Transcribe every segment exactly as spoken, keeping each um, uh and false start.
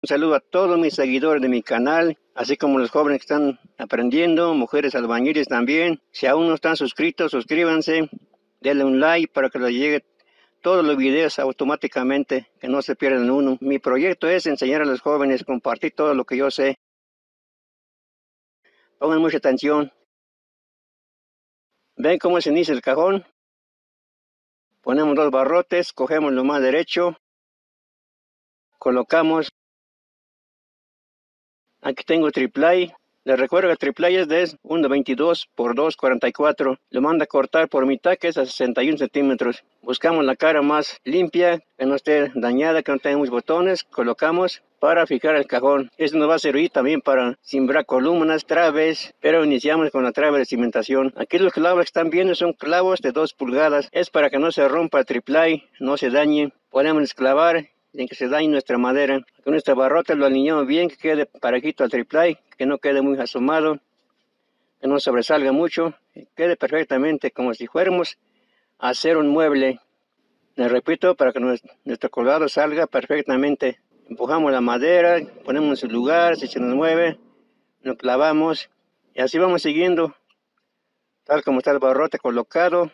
Un saludo a todos mis seguidores de mi canal, así como los jóvenes que están aprendiendo, mujeres albañiles también. Si aún no están suscritos, suscríbanse, denle un like para que les llegue todos los videos automáticamente, que no se pierdan uno. Mi proyecto es enseñar a los jóvenes, compartir todo lo que yo sé. Pongan mucha atención. ¿Ven cómo se inicia el cajón? Ponemos dos barrotes, cogemos lo más derecho, colocamos. Aquí tengo triplay. Les recuerdo que el triplay es de uno veintidós por dos cuarenta y cuatro. Lo manda a cortar por mitad, que es a sesenta y uno centímetros. Buscamos la cara más limpia, que no esté dañada, que no tenga muchos botones. Colocamos para fijar el cajón. Esto nos va a servir también para cimbrar columnas, traves, pero iniciamos con la trave de cimentación. Aquí los clavos que están viendo son clavos de dos pulgadas. Es para que no se rompa el triplay, no se dañe. Podemos clavar sin que se dañe nuestra madera. Con este barrote lo alineamos bien, que quede parejito al triplay, que no quede muy asomado, que no sobresalga mucho, que quede perfectamente como si fuéramos a hacer un mueble. Les repito, para que nuestro colgado salga perfectamente. Empujamos la madera, ponemos en su lugar, si se nos mueve, lo clavamos y así vamos siguiendo, tal como está el barrote colocado.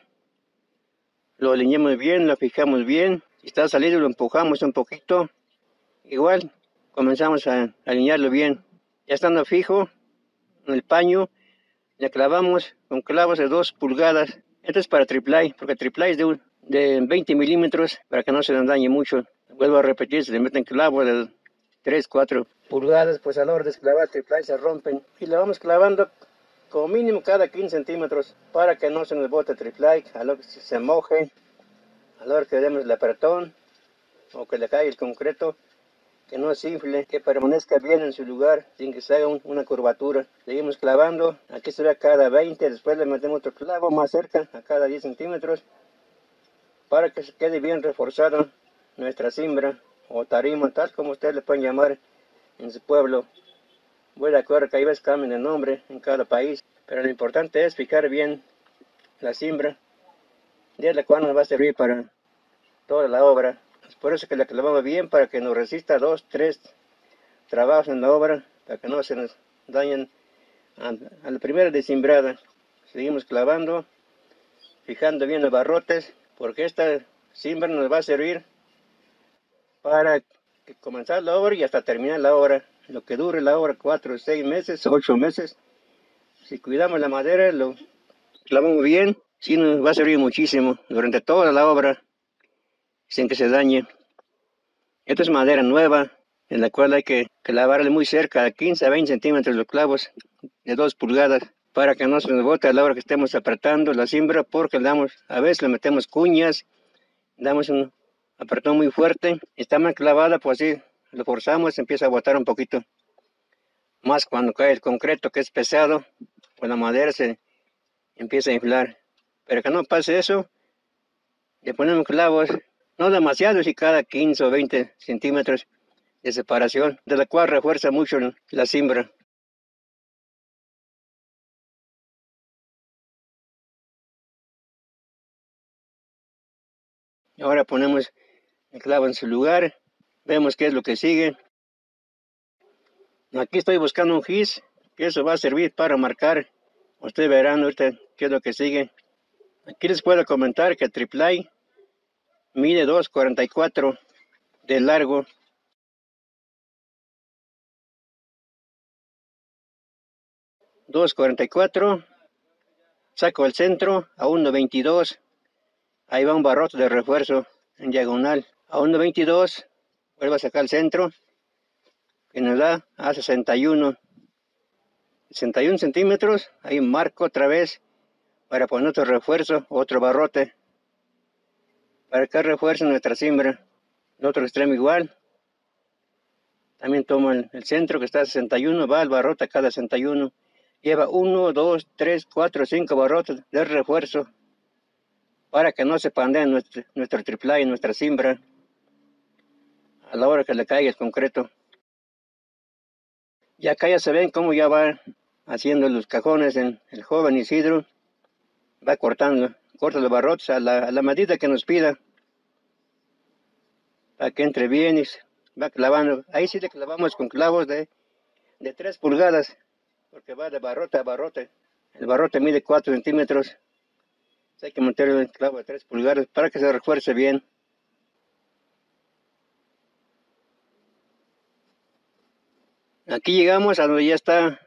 Lo alineamos bien, lo fijamos bien. Si está salido lo empujamos un poquito. Igual comenzamos a alinearlo bien. Ya estando fijo en el paño, le clavamos con clavos de dos pulgadas. Esto es para triplay, porque triplay es de, un, de veinte milímetros, para que no se nos dañe mucho. Vuelvo a repetir, si le meten clavos de tres, cuatro pulgadas, pues a la hora de clavar triplay se rompen. Y le vamos clavando como mínimo cada quince centímetros, para que no se nos bote triplay, a lo que se moje, a la hora que demos el apretón, o que le caiga el concreto, que no se infle, que permanezca bien en su lugar, sin que se haga un, una curvatura. Seguimos clavando, aquí se ve a cada veinte, después le metemos otro clavo más cerca, a cada diez centímetros, para que se quede bien reforzada nuestra cimbra, o tarima, tal como ustedes le pueden llamar en su pueblo. Voy de acuerdo que hay veces cambian de nombre en cada país, pero lo importante es fijar bien la cimbra, de la cual nos va a servir para toda la obra. Es por eso que la clavamos bien, para que nos resista dos, tres trabajos en la obra, para que no se nos dañen a, a la primera desimbrada. Seguimos clavando, fijando bien los barrotes, porque esta cimbra nos va a servir para comenzar la obra y hasta terminar la obra. Lo que dure la obra, cuatro, seis meses, ocho meses. Si cuidamos la madera, lo clavamos bien, sí nos va a servir muchísimo durante toda la obra, sin que se dañe. Esta es madera nueva, en la cual hay que clavarle muy cerca, a quince a veinte centímetros los clavos de dos pulgadas, para que no se nos bote a la hora que estemos apretando la cimbra, porque le damos, a veces le metemos cuñas, damos un apretón muy fuerte, está mal clavada, pues así lo forzamos, empieza a botar un poquito. Más cuando cae el concreto, que es pesado, pues la madera se empieza a inflar. Pero que no pase eso, le ponemos clavos, no demasiados, y cada quince o veinte centímetros de separación, de la cual refuerza mucho la cimbra. Ahora ponemos el clavo en su lugar, vemos qué es lo que sigue. Aquí estoy buscando un gis, que eso va a servir para marcar. Ustedes verán ahorita qué es lo que sigue. Aquí les puedo comentar que el triplay mide dos cuarenta y cuatro de largo. dos cuarenta y cuatro. Saco el centro a uno veintidós. Ahí va un barrote de refuerzo en diagonal. A uno veintidós vuelvo a sacar el centro, que nos da a sesenta y uno. sesenta y uno centímetros. Ahí marco otra vez para poner otro refuerzo, otro barrote, para que refuerce nuestra cimbra. El otro extremo igual. También tomo el, el centro, que está a sesenta y uno, va al barrote a cada sesenta y uno. Lleva uno, dos, tres, cuatro, cinco barrotes de refuerzo, para que no se pandee nuestro, nuestro triplay, nuestra cimbra, a la hora que le caiga el concreto. Y acá ya se ven cómo ya va haciendo los cajones en el joven Isidro. Va cortando, corta los barrotes a la, a la medida que nos pida, para que entre bien y va clavando. Ahí sí le clavamos con clavos de, de tres pulgadas, porque va de barrote a barrote. El barrote mide cuatro centímetros. Hay que meterle el clavo de tres pulgadas para que se refuerce bien. Aquí llegamos a donde ya está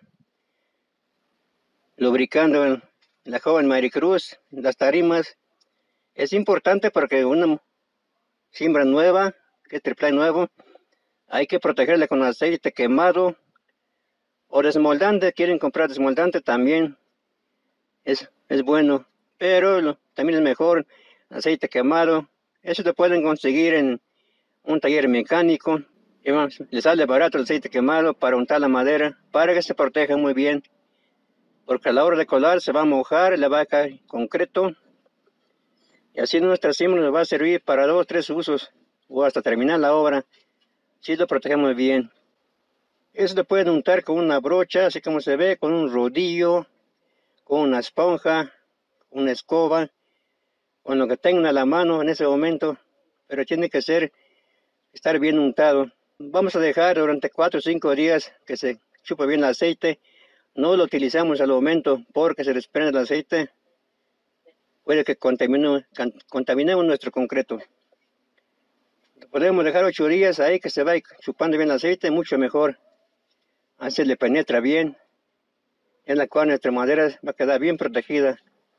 lubricando la joven Maricruz, las tarimas. Es importante porque una siembra nueva, que es triple nuevo, hay que protegerla con aceite quemado o desmoldante. Quieren comprar desmoldante también, es, es bueno, pero lo, también es mejor aceite quemado. Eso lo pueden conseguir en un taller mecánico. Y vamos, le sale barato el aceite quemado para untar la madera, para que se proteja muy bien, porque a la hora de colar se va a mojar, le va a caer concreto, y así nuestra siembra nos va a servir para dos o tres usos, o hasta terminar la obra, si lo protegemos bien. Eso lo pueden untar con una brocha, así como se ve, con un rodillo, con una esponja, una escoba, con lo que tengan a la mano en ese momento, pero tiene que ser, estar bien untado. Vamos a dejar durante cuatro o cinco días que se chupe bien el aceite. No lo utilizamos al momento porque se desprende el aceite. Puede que contamine, contaminemos nuestro concreto. Lo podemos dejar ocho días ahí que se va chupando bien el aceite, mucho mejor. Así le penetra bien, en la cual nuestra madera va a quedar bien protegida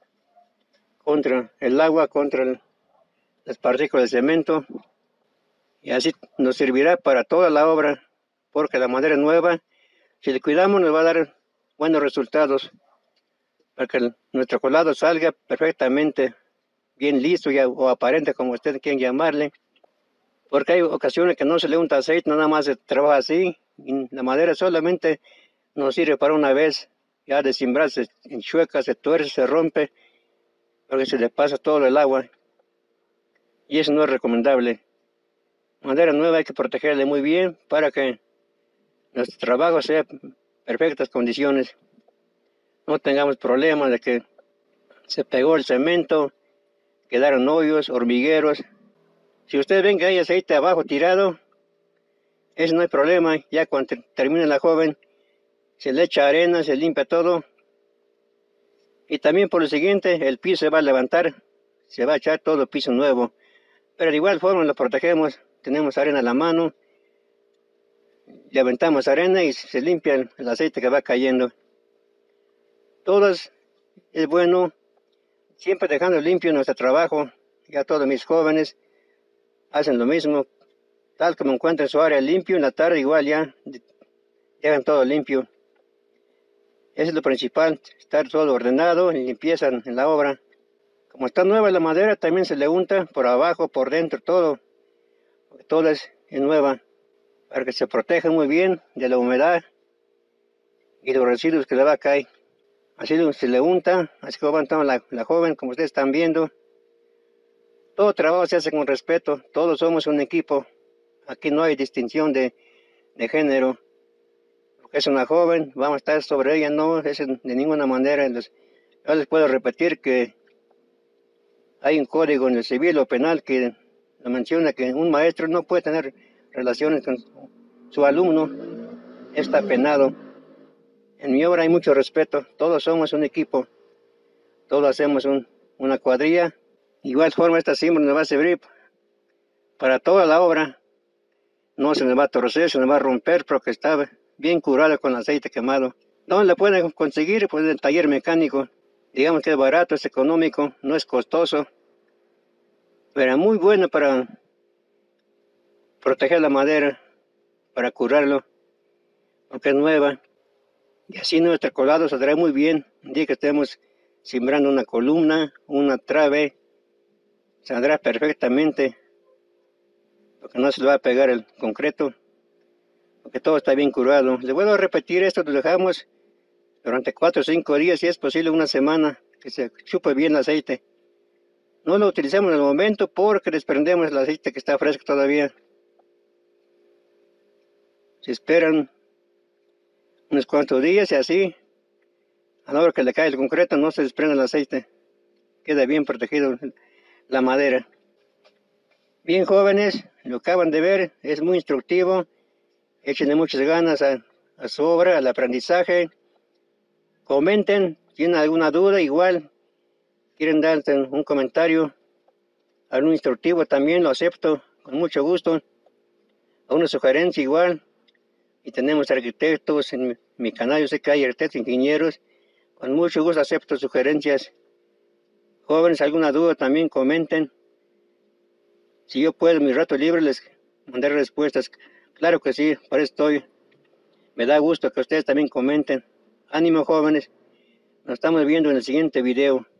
contra el agua, contra el, las partículas de cemento. Y así nos servirá para toda la obra, porque la madera nueva, si le cuidamos, nos va a dar buenos resultados, para que el, nuestro colado salga perfectamente bien listo ya, o aparente, como ustedes quieren llamarle, porque hay ocasiones que no se le unta aceite, nada más se trabaja así, y la madera solamente nos sirve para una vez, ya de siembrar se enchueca, se tuerce, se rompe, porque se le pasa todo el agua, y eso no es recomendable. Madera nueva hay que protegerla muy bien para que nuestro trabajo sea en perfectas condiciones. No tengamos problemas de que se pegó el cemento, quedaron hoyos, hormigueros. Si ustedes ven que hay aceite abajo tirado, eso no hay problema. Ya cuando termine la joven, se le echa arena, se limpia todo. Y también por lo siguiente, el piso se va a levantar, se va a echar todo piso nuevo. Pero de igual forma lo protegemos. Tenemos arena a la mano, le aventamos arena y se limpia el, el aceite que va cayendo. Todos es bueno, siempre dejando limpio nuestro trabajo. Ya todos mis jóvenes hacen lo mismo, tal como encuentran su área limpio, en la tarde igual ya dejan todo limpio. Eso es lo principal, estar todo ordenado, limpieza en la obra. Como está nueva la madera, también se le unta por abajo, por dentro, todo. Todo es nueva, para que se proteja muy bien de la humedad y los residuos que le va a caer. Así se le unta, así que va avanzando la, la joven, como ustedes están viendo. Todo trabajo se hace con respeto, todos somos un equipo. Aquí no hay distinción de, de género. Porque es una joven, vamos a estar sobre ella, no, es de ninguna manera. Les, yo les puedo repetir que hay un código en el civil o penal que menciona que un maestro no puede tener relaciones con su alumno, está penado. En mi obra hay mucho respeto, todos somos un equipo, todos hacemos un, una cuadrilla. Igual forma esta siembra nos va a servir para toda la obra, no se nos va a torcer, se nos va a romper porque está bien curada con el aceite quemado. ¿Dónde la pueden conseguir? Pues en el taller mecánico, digamos que es barato, es económico, no es costoso, pero muy bueno para proteger la madera, para curarlo, porque es nueva. Y así nuestro colado saldrá muy bien. Un día que estemos sembrando una columna, una trave, saldrá perfectamente, porque no se le va a pegar el concreto, porque todo está bien curado. Les vuelvo a repetir esto, lo dejamos durante cuatro o cinco días, si es posible una semana, que se chupe bien el aceite. No lo utilizamos en el momento porque desprendemos el aceite que está fresco todavía. Se esperan unos cuantos días y así, a la hora que le cae el concreto, no se desprende el aceite. Queda bien protegido la madera. Bien, jóvenes, lo acaban de ver, es muy instructivo. Échenle muchas ganas a, a su obra, al aprendizaje. Comenten, tienen alguna duda, igual quieren dar un comentario, algún instructivo también lo acepto con mucho gusto. A una sugerencia igual. Y tenemos arquitectos en mi, mi canal, yo sé que hay arquitectos, ingenieros. Con mucho gusto acepto sugerencias. Jóvenes, alguna duda también comenten. Si yo puedo, en mi rato libre les mandaré respuestas. Claro que sí, para eso estoy. Me da gusto que ustedes también comenten. Ánimo, jóvenes. Nos estamos viendo en el siguiente video.